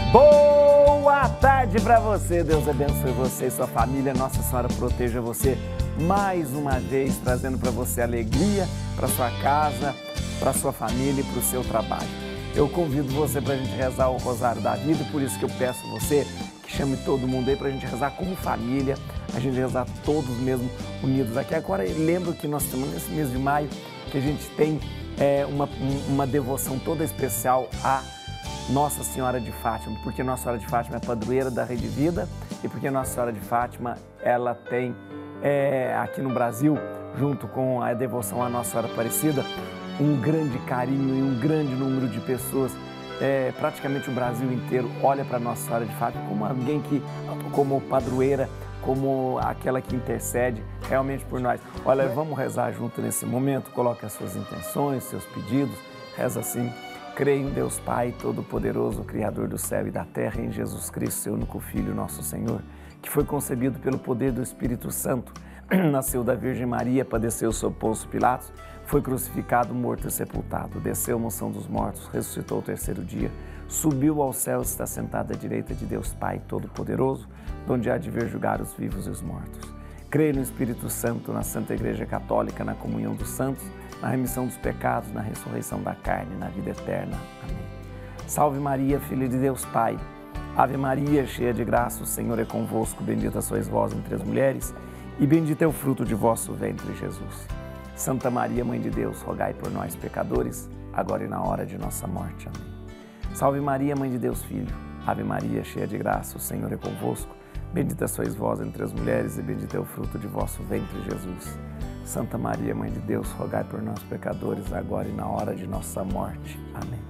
Boa tarde para você, Deus abençoe você e sua família, Nossa Senhora proteja você mais uma vez, trazendo para você alegria, para sua casa, para sua família e para o seu trabalho. Eu convido você para a gente rezar o Rosário da Vida, por isso que eu peço a você que chame todo mundo aí para a gente rezar como família, a gente rezar todos mesmo unidos aqui. Agora, lembro que nós estamos nesse mês de maio, que a gente tem uma devoção toda especial a Nossa Senhora de Fátima, porque Nossa Senhora de Fátima é padroeira da Rede Vida e porque Nossa Senhora de Fátima, ela tem aqui no Brasil, junto com a devoção à Nossa Senhora Aparecida, um grande carinho e um grande número de pessoas, praticamente o Brasil inteiro olha para Nossa Senhora de Fátima como alguém que, como padroeira, como aquela que intercede realmente por nós. Olha, vamos rezar junto nesse momento, coloque as suas intenções, seus pedidos, reza assim. Creio em Deus Pai Todo-Poderoso, Criador do céu e da terra, em Jesus Cristo, seu único Filho, nosso Senhor, que foi concebido pelo poder do Espírito Santo, nasceu da Virgem Maria, padeceu sob Pôncio Pilatos, foi crucificado, morto e sepultado, desceu à mansão dos mortos, ressuscitou o terceiro dia, subiu ao céu e está sentado à direita de Deus Pai Todo-Poderoso, donde há de vir julgar os vivos e os mortos. Creio no Espírito Santo, na Santa Igreja Católica, na comunhão dos santos, na remissão dos pecados, na ressurreição da carne, na vida eterna. Amém. Salve Maria, filha de Deus Pai. Ave Maria, cheia de graça, o Senhor é convosco. Bendita sois vós entre as mulheres, e bendito é o fruto de vosso ventre, Jesus. Santa Maria, Mãe de Deus, rogai por nós, pecadores, agora e na hora de nossa morte. Amém. Salve Maria, Mãe de Deus, Filho. Ave Maria, cheia de graça, o Senhor é convosco. Bendita sois vós entre as mulheres, e bendito é o fruto de vosso ventre, Jesus. Santa Maria, Mãe de Deus, rogai por nós, pecadores, agora e na hora de nossa morte. Amém.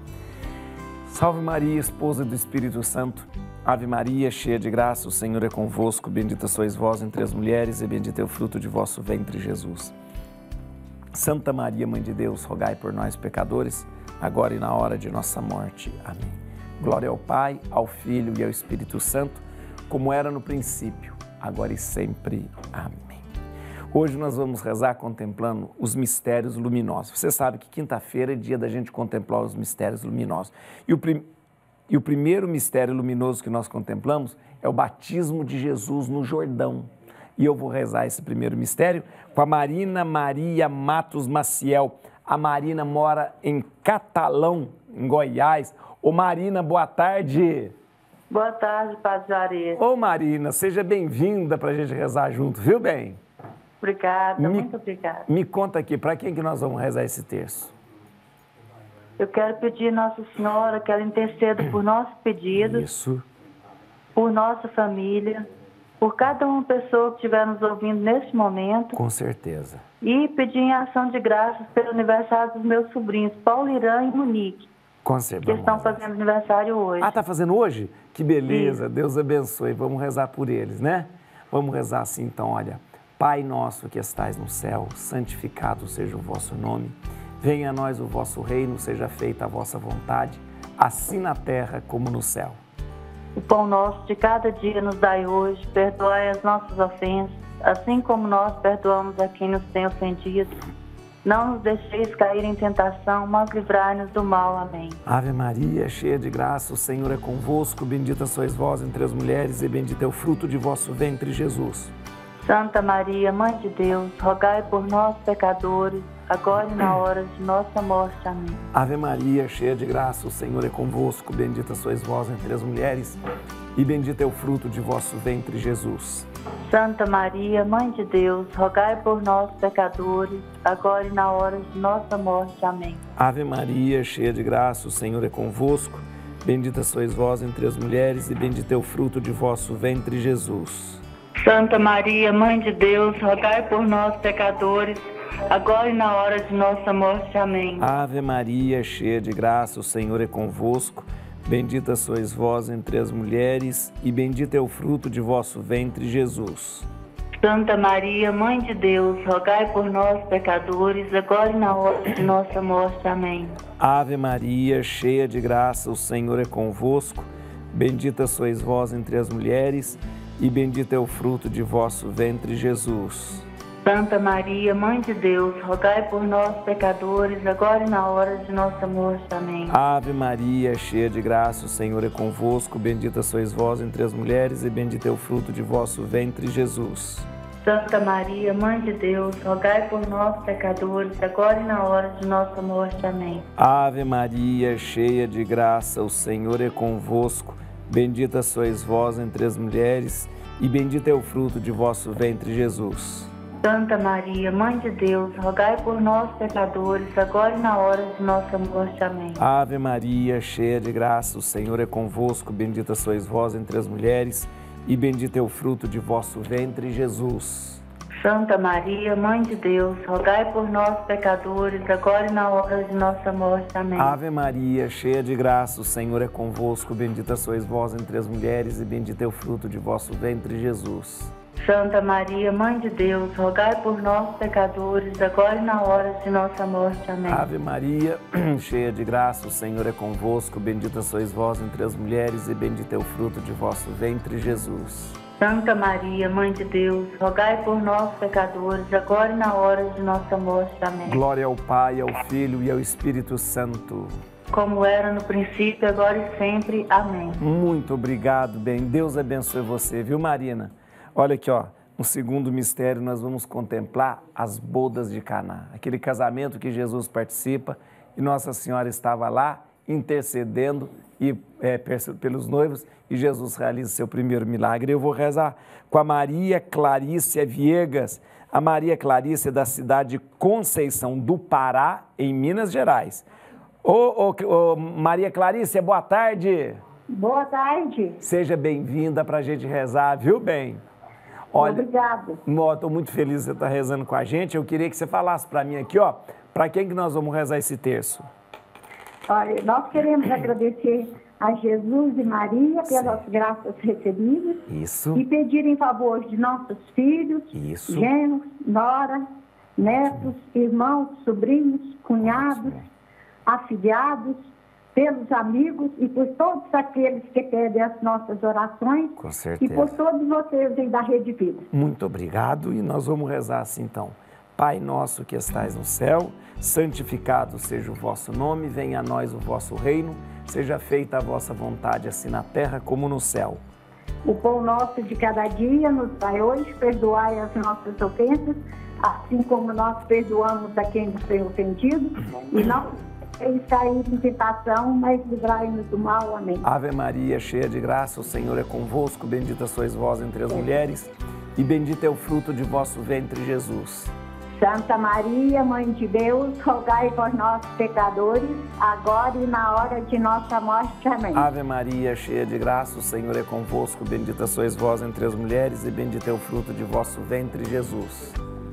Salve Maria, esposa do Espírito Santo. Ave Maria, cheia de graça, o Senhor é convosco. Bendita sois vós entre as mulheres, e bendito é o fruto de vosso ventre, Jesus. Santa Maria, Mãe de Deus, rogai por nós, pecadores, agora e na hora de nossa morte. Amém. Glória ao Pai, ao Filho e ao Espírito Santo, como era no princípio, agora e sempre. Amém. Hoje nós vamos rezar contemplando os mistérios luminosos. Você sabe que quinta-feira é dia da gente contemplar os mistérios luminosos. E o primeiro mistério luminoso que nós contemplamos é o batismo de Jesus no Jordão. E eu vou rezar esse primeiro mistério com a Marina Maria Matos Maciel. A Marina mora em Catalão, em Goiás. Ô Marina, boa tarde. Boa tarde, Padre Juarez. Ô Marina, seja bem-vinda para a gente rezar junto, viu bem? Obrigada, muito obrigada. Me conta aqui, para quem que nós vamos rezar esse terço? Eu quero pedir a Nossa Senhora que ela interceda por nossos pedidos, Isso. por nossa família, por cada uma pessoa que estiver nos ouvindo nesse momento. Com certeza. E pedir em ação de graças pelo aniversário dos meus sobrinhos, Paulo Irã e Monique, Com certeza. que estão fazendo aniversário hoje. Ah, tá fazendo hoje? Que beleza, Isso. Deus abençoe. Vamos rezar por eles, né? Vamos rezar assim então, olha. Pai nosso que estais no céu, santificado seja o vosso nome. Venha a nós o vosso reino, seja feita a vossa vontade, assim na terra como no céu. O pão nosso de cada dia nos dai hoje, perdoai as nossas ofensas, assim como nós perdoamos a quem nos tem ofendido. Não nos deixeis cair em tentação, mas livrai-nos do mal. Amém. Ave Maria, cheia de graça, o Senhor é convosco. Bendita sois vós entre as mulheres e bendito é o fruto de vosso ventre, Jesus. Santa Maria, Mãe de Deus, rogai por nós, pecadores, agora e na hora de nossa morte. Amém. Ave Maria, cheia de graça, o Senhor é convosco. Bendita sois vós entre as mulheres e bendito é o fruto de vosso ventre, Jesus. Santa Maria, Mãe de Deus, rogai por nós, pecadores, agora e na hora de nossa morte. Amém. Ave Maria, cheia de graça, o Senhor é convosco. Bendita sois vós entre as mulheres e bendito é o fruto de vosso ventre, Jesus. Santa Maria, Mãe de Deus, rogai por nós, pecadores, agora e na hora de nossa morte. Amém. Ave Maria, cheia de graça, o Senhor é convosco. Bendita sois vós entre as mulheres e bendito é o fruto de vosso ventre, Jesus. Santa Maria, Mãe de Deus, rogai por nós, pecadores, agora e na hora de nossa morte. Amém. Ave Maria, cheia de graça, o Senhor é convosco. Bendita sois vós entre as mulheres e bendito é o fruto de vosso ventre, Jesus. Santa Maria, Mãe de Deus, rogai por nós, pecadores, agora e na hora de nossa morte. Amém. Ave Maria, cheia de graça, o Senhor é convosco. Bendita sois vós entre as mulheres e bendito é o fruto de vosso ventre, Jesus. Santa Maria, Mãe de Deus, rogai por nós, pecadores, agora e na hora de nossa morte. Amém. Ave Maria, cheia de graça, o Senhor é convosco. Bendita sois vós entre as mulheres e bendito é o fruto de vosso ventre, Jesus. Santa Maria, Mãe de Deus, rogai por nós, pecadores, agora e na hora de nossa morte. Amém. Ave Maria, cheia de graça, o Senhor é convosco. Bendita sois vós entre as mulheres e bendito é o fruto de vosso ventre, Jesus. Santa Maria, Mãe de Deus, rogai por nós, pecadores, agora e na hora de nossa morte. Amém. Ave Maria, cheia de graça, o Senhor é convosco. Bendita sois vós entre as mulheres e bendito é o fruto de vosso ventre, Jesus. Santa Maria, Mãe de Deus, rogai por nós, pecadores, agora e na hora de nossa morte. Amém. Ave Maria, cheia de graça, o Senhor é convosco. Bendita sois vós entre as mulheres e bendito é o fruto de vosso ventre, Jesus. Santa Maria, Mãe de Deus, rogai por nós, pecadores, agora e na hora de nossa morte. Amém. Glória ao Pai, ao Filho e ao Espírito Santo. Como era no princípio, agora e sempre. Amém. Muito obrigado, bem. Deus abençoe você, viu, Marina? Olha aqui, ó, no segundo mistério nós vamos contemplar as bodas de Caná, aquele casamento que Jesus participa e Nossa Senhora estava lá intercedendo pelos noivos e Jesus realiza seu primeiro milagre. Eu vou rezar com a Maria Clarícia Viegas. A Maria Clarícia é da cidade de Conceição do Pará, em Minas Gerais. Ô, Maria Clarícia, boa tarde. Boa tarde. Seja bem-vinda para a gente rezar, viu, bem? Olha, obrigado. Estou muito feliz de você estar rezando com a gente. Eu queria que você falasse para mim aqui, ó, para quem que nós vamos rezar esse terço? Olha, nós queremos agradecer a Jesus e Maria pelas graças recebidas. Isso. E pedir em favor de nossos filhos, Isso. genros, nora, netos, irmãos, sobrinhos, cunhados, afilhados, pelos amigos e por todos aqueles que pedem as nossas orações. Com certeza. E por todos vocês aí da Rede Vida. Muito obrigado e nós vamos rezar assim então. Pai nosso que estais no céu, santificado seja o vosso nome, venha a nós o vosso reino, seja feita a vossa vontade assim na terra como no céu. O pão nosso de cada dia nos dai hoje, perdoai as nossas ofensas, assim como nós perdoamos a quem nos tem ofendido, e não cair em tentação, mas livrai-nos do mal. Amém. Ave Maria, cheia de graça, o Senhor é convosco, bendita sois vós entre as mulheres, e bendito é o fruto de vosso ventre, Jesus. Santa Maria, Mãe de Deus, rogai por nós, pecadores, agora e na hora de nossa morte. Amém. Ave Maria, cheia de graça, o Senhor é convosco, bendita sois vós entre as mulheres, e bendito é o fruto de vosso ventre, Jesus.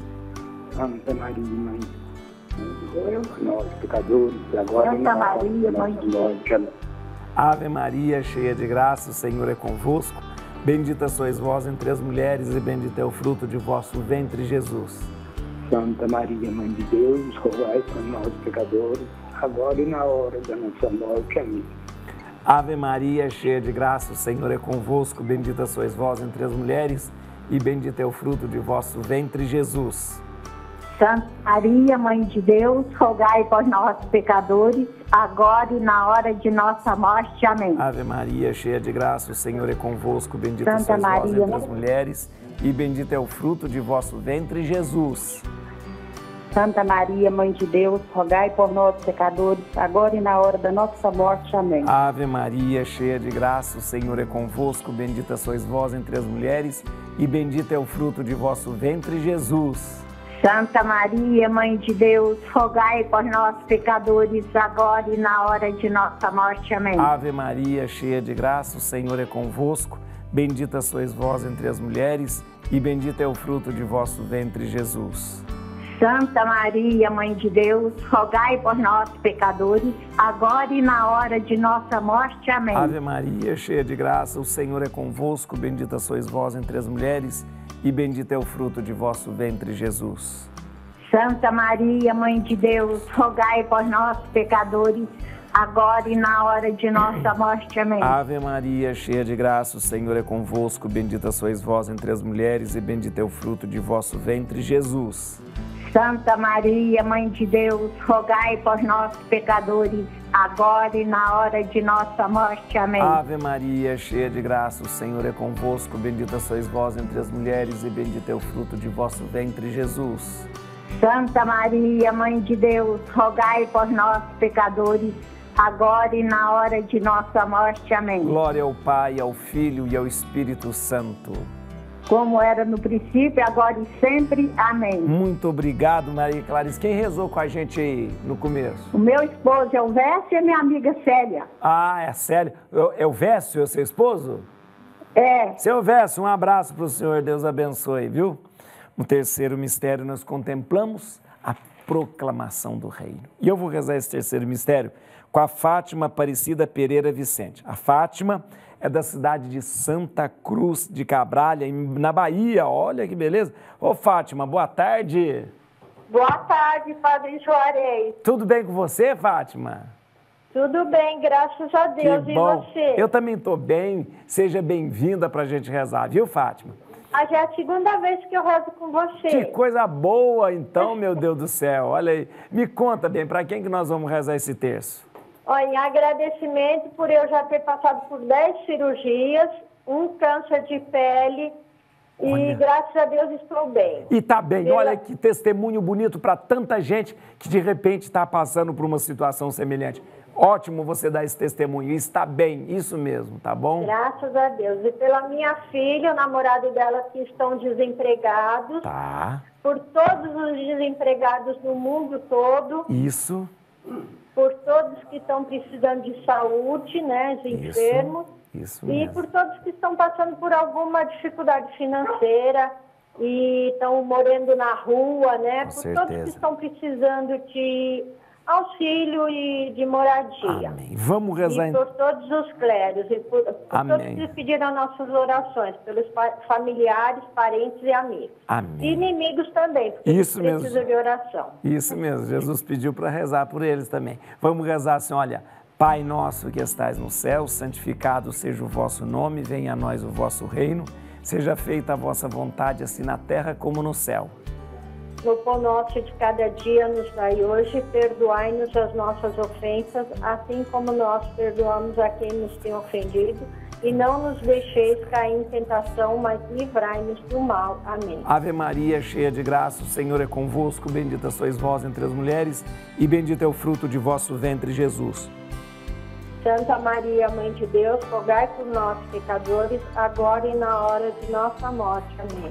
Santa Maria, Mãe de Deus, nós pecadores, agora e na hora de nossa morte. Amém. Ave Maria, cheia de graça, o Senhor é convosco, bendita sois vós entre as mulheres, e bendito é o fruto de vosso ventre, Jesus. Santa Maria, Mãe de Deus, rogai por nós, pecadores, agora e na hora da nossa morte. Amém. Ave Maria, cheia de graça, o Senhor é convosco, bendita sois vós entre as mulheres, e bendito é o fruto de vosso ventre, Jesus. Santa Maria, Mãe de Deus, rogai por nós, pecadores, agora e na hora de nossa morte. Amém. Ave Maria, cheia de graça, o Senhor é convosco, bendita Santa sois vós Maria, entre as mulheres, e bendito é o fruto de vosso ventre, Jesus. Santa Maria, Mãe de Deus, rogai por nós, pecadores, agora e na hora da nossa morte. Amém. Ave Maria, cheia de graça, o Senhor é convosco, bendita sois vós entre as mulheres, e bendito é o fruto de vosso ventre, Jesus. Santa Maria, Mãe de Deus, rogai por nós, pecadores, agora e na hora de nossa morte. Amém. Ave Maria, cheia de graça, o Senhor é convosco, bendita sois vós entre as mulheres, e bendito é o fruto de vosso ventre, Jesus. Santa Maria, Mãe de Deus, rogai por nós, pecadores, agora e na hora de nossa morte. Amém. Ave Maria, cheia de graça, o Senhor é convosco, bendita sois vós entre as mulheres, e bendito é o fruto de vosso ventre, Jesus. Santa Maria, Mãe de Deus, rogai por nós, pecadores, agora e na hora de nossa morte. Amém. Ave Maria, cheia de graça, o Senhor é convosco. Bendita sois vós entre as mulheres e bendito é o fruto de vosso ventre, Jesus. Santa Maria, Mãe de Deus, rogai por nós, pecadores, agora e na hora de nossa morte. Amém. Ave Maria, cheia de graça, o Senhor é convosco. Bendita sois vós entre as mulheres e bendito é o fruto de vosso ventre, Jesus. Santa Maria, Mãe de Deus, rogai por nós, pecadores, agora e na hora de nossa morte. Amém. Glória ao Pai, ao Filho e ao Espírito Santo. Como era no princípio, agora e sempre. Amém. Muito obrigado, Maria Clarice. Quem rezou com a gente aí no começo? O meu esposo é o Vécio e a minha amiga Célia. Ah, é a Célia. É o Vécio, é seu esposo? É. Seu Vécio, um abraço para o senhor. Deus abençoe, viu? No terceiro mistério, nós contemplamos a proclamação do reino. E eu vou rezar esse terceiro mistério com a Fátima Aparecida Pereira Vicente. A Fátima é da cidade de Santa Cruz de Cabralha, na Bahia. Olha que beleza. Ô, Fátima, boa tarde. Boa tarde, Padre Juarez. Tudo bem com você, Fátima? Tudo bem, graças a Deus. Que bom. E você? Eu também estou bem. Seja bem-vinda para a gente rezar, viu, Fátima? Já é a segunda vez que eu rezo com você. Que coisa boa, então, meu Deus do céu. Olha aí. Me conta bem, para quem que nós vamos rezar esse terço? Olha, em agradecimento por eu já ter passado por 10 cirurgias, um câncer de pele e graças a Deus estou bem. E tá bem, olha que testemunho bonito para tanta gente que de repente está passando por uma situação semelhante. Ótimo você dar esse testemunho, está bem, isso mesmo, tá bom? Graças a Deus. E pela minha filha, o namorado dela que estão desempregados. Tá. Por todos os desempregados no mundo todo. Isso. Por todos que estão precisando de saúde, né, os enfermos. Isso e mesmo. por todos que estão passando por alguma dificuldade financeira e estão morando na rua, né? Com por certeza. todos que estão precisando de auxílio e de moradia. Amém. Vamos rezar. E por todos os clérigos, e por todos que pediram nossas orações, pelos familiares, parentes e amigos. Amém. E inimigos também, porque Isso eles precisam mesmo. de oração. Isso mesmo, Jesus pediu para rezar por eles também. Vamos rezar assim, olha, Pai nosso que estais no céu, santificado seja o vosso nome, venha a nós o vosso reino, seja feita a vossa vontade, assim na terra como no céu. No pão nosso de cada dia nos dai hoje, perdoai-nos as nossas ofensas, assim como nós perdoamos a quem nos tem ofendido, e não nos deixeis cair em tentação, mas livrai-nos do mal. Amém. Ave Maria, cheia de graça, o Senhor é convosco, bendita sois vós entre as mulheres, e bendito é o fruto de vosso ventre, Jesus. Santa Maria, Mãe de Deus, rogai por nós, pecadores, agora e na hora de nossa morte. Amém.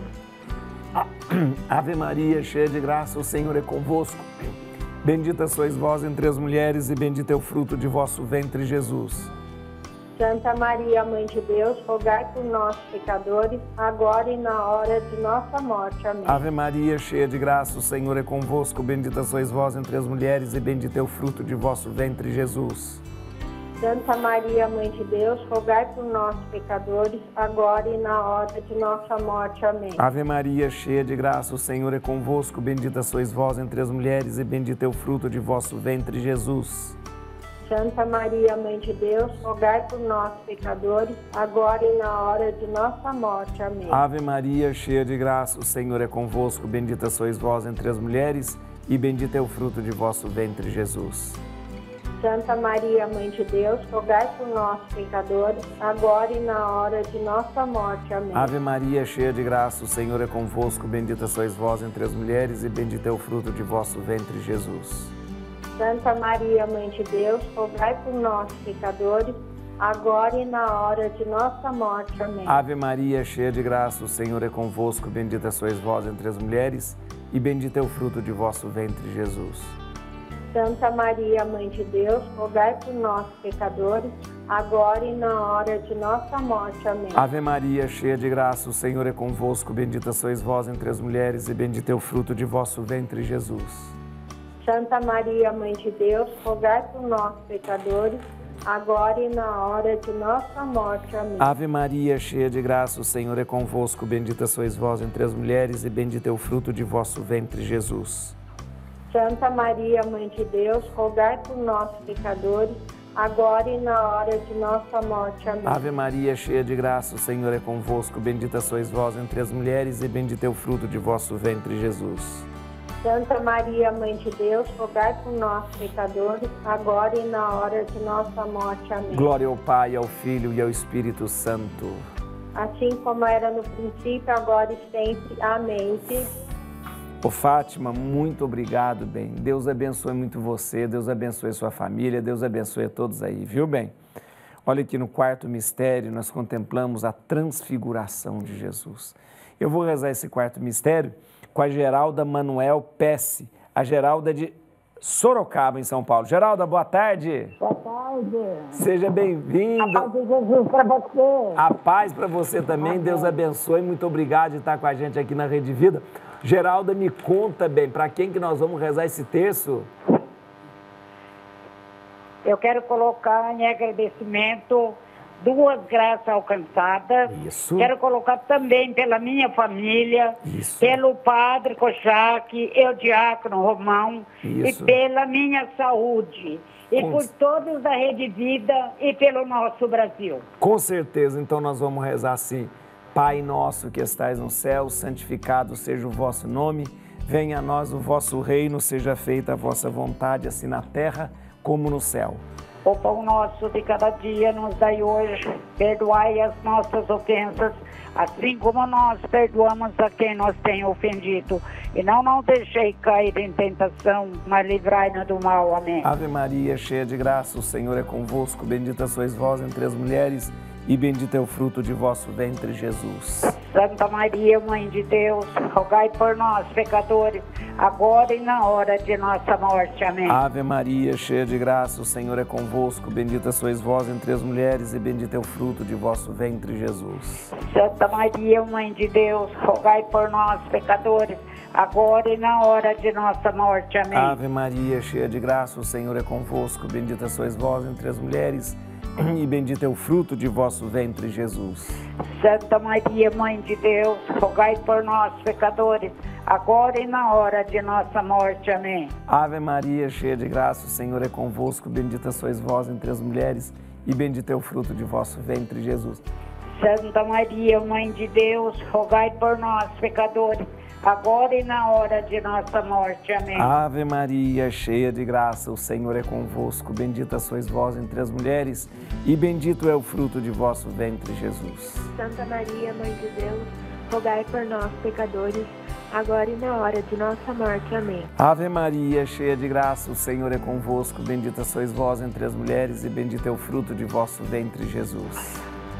Ave Maria, cheia de graça, o Senhor é convosco. Bendita sois vós entre as mulheres e bendito é o fruto de vosso ventre, Jesus. Santa Maria, Mãe de Deus, rogai por nós, pecadores, agora e na hora de nossa morte. Amém. Ave Maria, cheia de graça, o Senhor é convosco. Bendita sois vós entre as mulheres e bendito é o fruto de vosso ventre, Jesus. Santa Maria, Mãe de Deus, rogai por nós, pecadores, agora e na hora de nossa morte. Amém. Ave Maria, cheia de graça, o Senhor é convosco. Bendita sois vós entre as mulheres e bendito é o fruto de vosso ventre, Jesus. Santa Maria, Mãe de Deus, rogai por nós, pecadores, agora e na hora de nossa morte. Amém. Ave Maria, cheia de graça, o Senhor é convosco. Bendita sois vós entre as mulheres e bendito é o fruto de vosso ventre, Jesus. Santa Maria, Mãe de Deus, rogai por nós, pecadores, agora e na hora de nossa morte. Amém. Ave Maria, cheia de graça, o Senhor é convosco. Bendita sois vós entre as mulheres e bendito é o fruto de vosso ventre, Jesus. Santa Maria, Mãe de Deus, rogai por nós, pecadores, agora e na hora de nossa morte. Amém. Ave Maria, cheia de graça, o Senhor é convosco. Bendita sois vós entre as mulheres e bendito é o fruto de vosso ventre, Jesus. Santa Maria, Mãe de Deus, rogai por nós, pecadores, agora e na hora de nossa morte. Amém. Ave Maria, cheia de graça, o Senhor é convosco. Bendita sois vós entre as mulheres e bendito é o fruto de vosso ventre, Jesus. Santa Maria, Mãe de Deus, rogai por nós, pecadores, agora e na hora de nossa morte. Amém. Ave Maria, cheia de graça, o Senhor é convosco. Bendita sois vós entre as mulheres e bendito é o fruto de vosso ventre, Jesus. Santa Maria, Mãe de Deus, rogai por nós, pecadores, agora e na hora de nossa morte. Amém. Ave Maria, cheia de graça, o Senhor é convosco. Bendita sois vós entre as mulheres e bendito é o fruto de vosso ventre, Jesus. Santa Maria, Mãe de Deus, rogai por nós, pecadores, agora e na hora de nossa morte. Amém. Glória ao Pai, ao Filho e ao Espírito Santo. Assim como era no princípio, agora e sempre. Amém. Ô Fátima, muito obrigado, bem. Deus abençoe muito você, Deus abençoe sua família, Deus abençoe a todos aí, viu, bem? Olha aqui no quarto mistério, nós contemplamos a transfiguração de Jesus. Eu vou rezar esse quarto mistério com a Geralda Manuel Pesce. A Geralda de Sorocaba, em São Paulo. Geralda, boa tarde. Boa tarde. Seja bem-vinda. A paz de Jesus para você. A paz para você também. Amém. Deus abençoe. Muito obrigado de estar com a gente aqui na Rede Vida. Geralda, me conta bem, para quem que nós vamos rezar esse terço? Eu quero colocar em agradecimento 2 graças alcançadas. Isso. Quero colocar também pela minha família, isso, pelo padre Kochak, eu diácono Romão, isso, e pela minha saúde. E por todos da Rede Vida e pelo nosso Brasil. Com certeza, então nós vamos rezar assim. Pai nosso que estais no céu, santificado seja o vosso nome. Venha a nós o vosso reino, seja feita a vossa vontade, assim na terra como no céu. O pão nosso de cada dia nos dai hoje, perdoai as nossas ofensas, assim como nós perdoamos a quem nos tem ofendido. E não nos deixei cair em tentação, mas livrai-nos do mal. Amém. Ave Maria, cheia de graça, o Senhor é convosco, bendita sois vós entre as mulheres, e bendito é o fruto de vosso ventre, Jesus. Santa Maria, Mãe de Deus, rogai por nós, pecadores, agora e na hora de nossa morte. Amém. Ave Maria, cheia de graça, o Senhor é convosco, bendita sois vós entre as mulheres, e bendito é o fruto de vosso ventre, Jesus. Santa Maria, Mãe de Deus, rogai por nós, pecadores, agora e na hora de nossa morte. Amém. Ave Maria, cheia de graça, o Senhor é convosco, bendita sois vós entre as mulheres, e bendito é o fruto de vosso ventre, Jesus. Santa Maria, Mãe de Deus, rogai por nós, pecadores, agora e na hora de nossa morte. Amém. Ave Maria, cheia de graça, o Senhor é convosco, bendita sois vós entre as mulheres, e bendito é o fruto de vosso ventre, Jesus. Santa Maria, Mãe de Deus, rogai por nós, pecadores, agora e na hora de nossa morte. Amém. Ave Maria, cheia de graça, o Senhor é convosco, bendita sois vós entre as mulheres, e bendito é o fruto de vosso ventre, Jesus. Santa Maria, Mãe de Deus, rogai por nós, pecadores, agora e na hora de nossa morte. Amém. Ave Maria, cheia de graça, o Senhor é convosco, bendita sois vós entre as mulheres, e bendito é o fruto de vosso ventre, Jesus.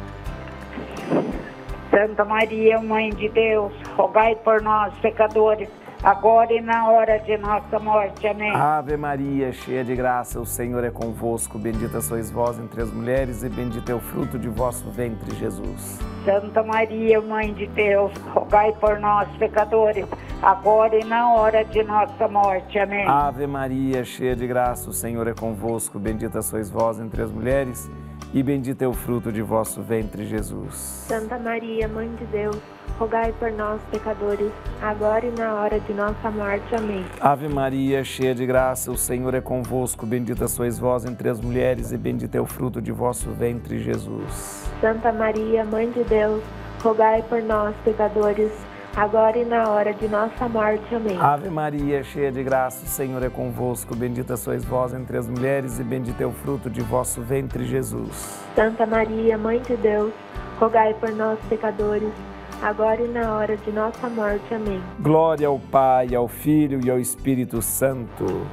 Santa Maria, Mãe de Deus, rogai por nós, pecadores, agora e na hora de nossa morte. Amém. Ave Maria, cheia de graça, o Senhor é convosco, bendita sois vós entre as mulheres, e bendito é o fruto de vosso ventre, Jesus. Santa Maria, Mãe de Deus, rogai por nós, pecadores, agora e na hora de nossa morte. Amém. Ave Maria, cheia de graça, o Senhor é convosco, bendita sois vós entre as mulheres, e bendito é o fruto de vosso ventre, Jesus. Santa Maria, Mãe de Deus, rogai por nós, pecadores, agora e na hora de nossa morte. Amém. Ave Maria, cheia de graça, o Senhor é convosco, bendita sois vós entre as mulheres, e bendito é o fruto de vosso ventre, Jesus. Santa Maria, Mãe de Deus, rogai por nós, pecadores, agora e na hora de nossa morte. Amém. Ave Maria, cheia de graça, o Senhor é convosco, bendita sois vós entre as mulheres, e bendito é o fruto de vosso ventre, Jesus. Santa Maria, Mãe de Deus, rogai por nós, pecadores, agora e na hora de nossa morte. Amém. Glória ao Pai, ao Filho e ao Espírito Santo,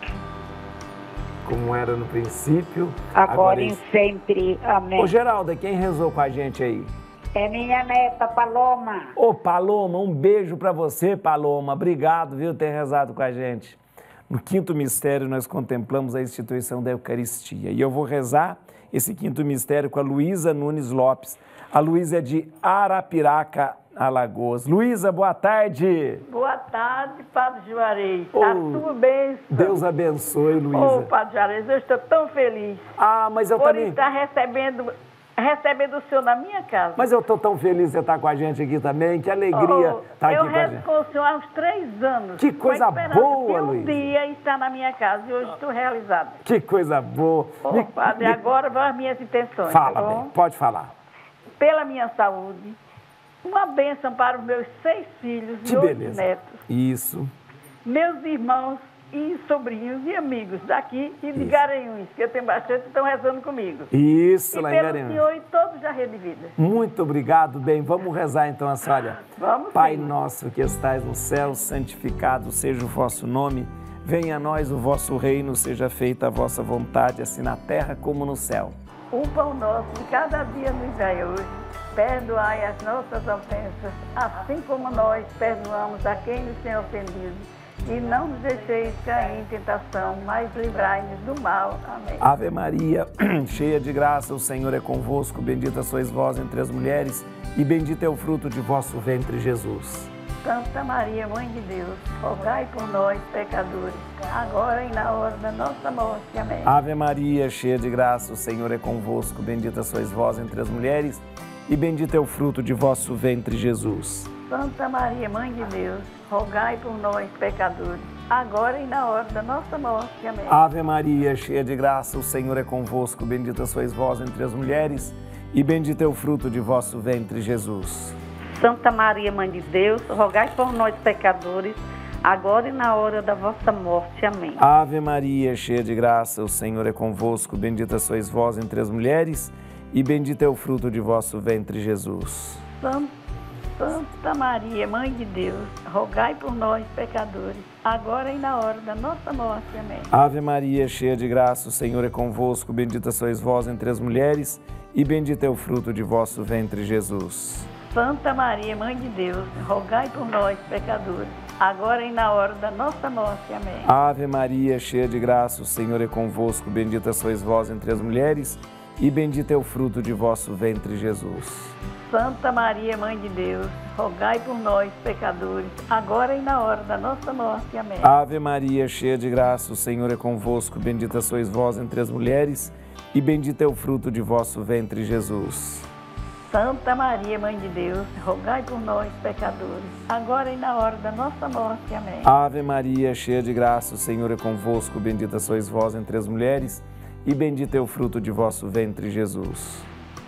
como era no princípio, agora e sempre. Amém. Ô Geralda, quem rezou com a gente aí? É minha neta, Paloma. Ô Paloma, um beijo para você, Paloma. Obrigado, viu, ter rezado com a gente. No quinto mistério, nós contemplamos a instituição da Eucaristia. E eu vou rezar esse quinto mistério com a Luísa Nunes Lopes. A Luísa é de Arapiraca, Alagoas. Luísa, boa tarde. Boa tarde, Padre Juarez. Tá tudo bem? Deus abençoe, Luísa. Padre Juarez, eu estou tão feliz. Mas eu por também... estar recebendo receber do senhor na minha casa. Mas eu estou tão feliz de você estar com a gente aqui também, que alegria estar aqui com a gente. Eu rezo com o senhor há uns 3 anos. Que coisa boa, Luiz. Um dia estar na minha casa e hoje estou realizada. Que coisa boa. Padre, agora vão as minhas intenções. Fala, tá bom? bem, pode falar. Pela minha saúde, uma bênção para os meus 6 filhos e 8 netos. Isso. Meus irmãos e sobrinhos e amigos daqui e de Garanhuns, que eu tenho bastante, estão rezando comigo. Isso, e lá em pelo Garanhuns. Senhor e todos da Rede Vida. Muito obrigado, bem. Vamos rezar então a senhora. Vamos, Pai sim. nosso que estais no céu, santificado seja o vosso nome. Venha a nós o vosso reino, seja feita a vossa vontade, assim na terra como no céu. O pão nosso de cada dia nos dai hoje. Perdoai as nossas ofensas, assim como nós perdoamos a quem nos tem ofendido. E não nos deixeis cair em tentação, mas livrai-nos do mal. Amém. Ave Maria, cheia de graça, o Senhor é convosco. Bendita sois vós entre as mulheres, e bendito é o fruto de vosso ventre, Jesus. Santa Maria, Mãe de Deus, rogai por nós, pecadores, agora e na hora da nossa morte. Amém. Ave Maria, cheia de graça, o Senhor é convosco. Bendita sois vós entre as mulheres, e bendito é o fruto de vosso ventre, Jesus. Santa Maria, Mãe de Deus, rogai por nós, pecadores, agora e na hora da nossa morte. Amém. Ave Maria, cheia de graça, o Senhor é convosco. Bendita sois vós entre as mulheres, e bendito é o fruto de vosso ventre, Jesus. Santa Maria, Mãe de Deus, rogai por nós, pecadores, agora e na hora da vossa morte. Amém. Ave Maria, cheia de graça, o Senhor é convosco. Bendita sois vós entre as mulheres, e bendito é o fruto de vosso ventre, Jesus. Santa Maria, Mãe de Deus, rogai por nós, pecadores, agora e na hora da nossa morte. Amém. Ave Maria, cheia de graça, o Senhor é convosco. Bendita sois vós entre as mulheres, e bendito é o fruto de vosso ventre, Jesus. Santa Maria, Mãe de Deus, rogai por nós, pecadores, agora e na hora da nossa morte. Amém. Ave Maria, cheia de graça, o Senhor é convosco. Bendita sois vós entre as mulheres, e bendito é o fruto de vosso ventre, Jesus. Santa Maria, Mãe de Deus, rogai por nós, pecadores, agora e na hora da nossa morte. Amém. Ave Maria, cheia de graça, o Senhor é convosco. Bendita sois vós entre as mulheres, e bendito é o fruto de vosso ventre, Jesus. Santa Maria, Mãe de Deus, rogai por nós, pecadores, agora e na hora da nossa morte. Amém. Ave Maria, cheia de graça, o Senhor é convosco. Bendita sois vós entre as mulheres, e bendito é o fruto de vosso ventre, Jesus.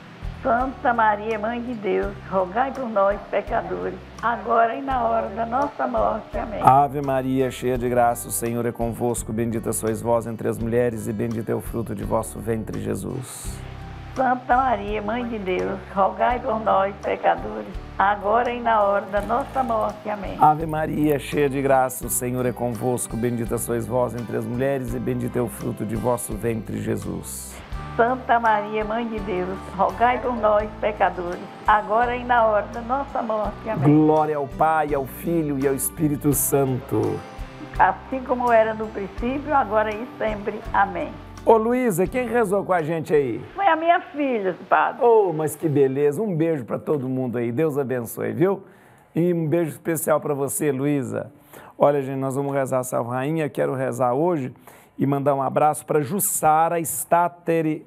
Santa Maria, Mãe de Deus, rogai por nós, pecadores, agora e na hora da nossa morte. Amém. Ave Maria, cheia de graça, o Senhor é convosco. Bendita sois vós entre as mulheres, e bendito é o fruto de vosso ventre, Jesus. Santa Maria, Mãe de Deus, rogai por nós, pecadores, agora e na hora da nossa morte. Amém. Ave Maria, cheia de graça, o Senhor é convosco. Bendita sois vós entre as mulheres, e bendito é o fruto de vosso ventre, Jesus. Santa Maria, Mãe de Deus, rogai por nós, pecadores, agora e na hora da nossa morte. Amém. Glória ao Pai, ao Filho e ao Espírito Santo. Assim como era no princípio, agora e sempre. Amém. Ô Luísa, quem rezou com a gente aí? Foi a minha filha, padre. Oh, mas que beleza. Um beijo para todo mundo aí. Deus abençoe, viu? E um beijo especial para você, Luísa. Olha, gente, nós vamos rezar a Salve Rainha. Quero rezar hoje e mandar um abraço para Jussara Stateri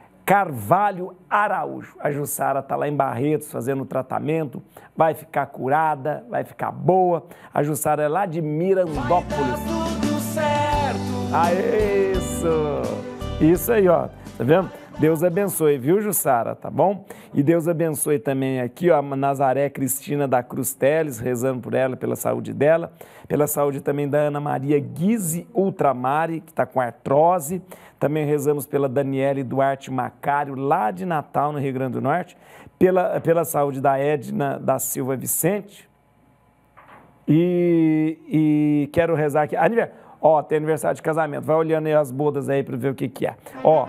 Carvalho Araújo. A Jussara está lá em Barretos fazendo o tratamento, vai ficar curada, vai ficar boa. A Jussara é lá de Mirandópolis. Vai dar tudo certo. Ah, isso aí, ó, tá vendo? Deus abençoe, viu, Jussara, tá bom? E Deus abençoe também aqui, ó, a Nazaré Cristina da Cruz Teles, rezando por ela, pela saúde dela, pela saúde também da Ana Maria Guise Ultramari, que está com artrose. Também rezamos pela Daniele Duarte Macário, lá de Natal, no Rio Grande do Norte, pela saúde da Edna da Silva Vicente. E quero rezar aqui. Ó, tem aniversário de casamento. Vai olhando aí as bodas aí para ver o que é. Ó.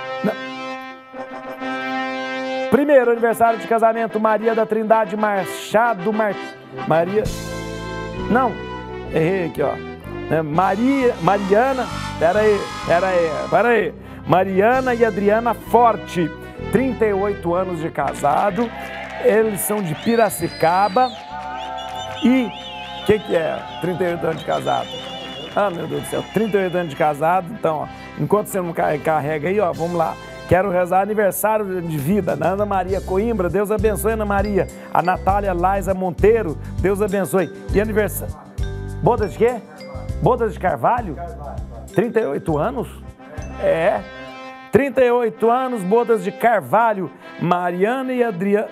Primeiro aniversário de casamento, Maria da Trindade Machado Maria. Não, errei aqui, ó. Mariana. Pera aí. Mariana e Adriana Forte, 38 anos de casado. Eles são de Piracicaba. E o que é? 38 anos de casado. Ah, meu Deus do céu, 38 anos de casado. Então, ó, enquanto você não carrega aí, ó, vamos lá. Quero rezar aniversário de vida da Ana Maria Coimbra, Deus abençoe Ana Maria. A Natália Laisa Monteiro, Deus abençoe. E aniversário... Bodas de quê? Bodas de Carvalho? 38 anos? 38 anos, bodas de Carvalho. Mariana e Adriana...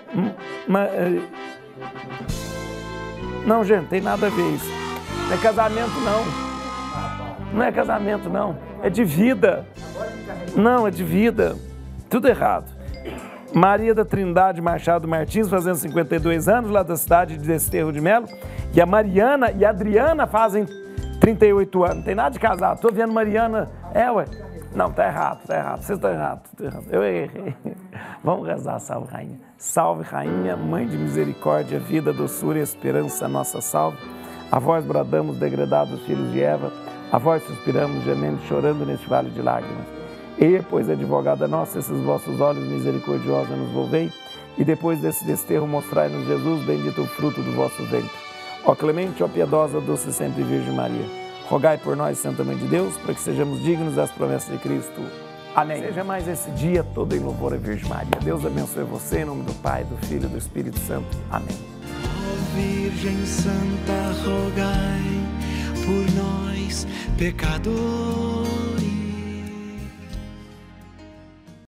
Não, gente, tem nada a ver isso. Não é casamento, não. Não é casamento, não. É de vida. Não, é de vida. Tudo errado. Maria da Trindade Machado Martins, fazendo 52 anos, lá da cidade de Desterro de Melo. E a Mariana e a Adriana fazem 38 anos. Não tem nada de casado. Estou vendo Mariana... Ué. Não, tá errado, tá errado. Vocês estão errados. Eu errei. Vamos rezar, salve rainha. Salve rainha, mãe de misericórdia, vida, doçura e esperança, nossa salve. A vós bradamos, degredados filhos de Eva, a vós suspiramos, gemendo, chorando neste vale de lágrimas. E, pois advogada nossa, esses vossos olhos misericordiosos nos volvei, e depois desse desterro mostrai-nos Jesus, bendito o fruto do vosso ventre. Ó clemente, ó piedosa, doce sempre Virgem Maria, rogai por nós, Santa Mãe de Deus, para que sejamos dignos das promessas de Cristo. Amém. Seja mais esse dia todo em louvor à Virgem Maria. Deus abençoe você, em nome do Pai, do Filho e do Espírito Santo. Amém. Ó Virgem Santa, rogai por nós, pecadores,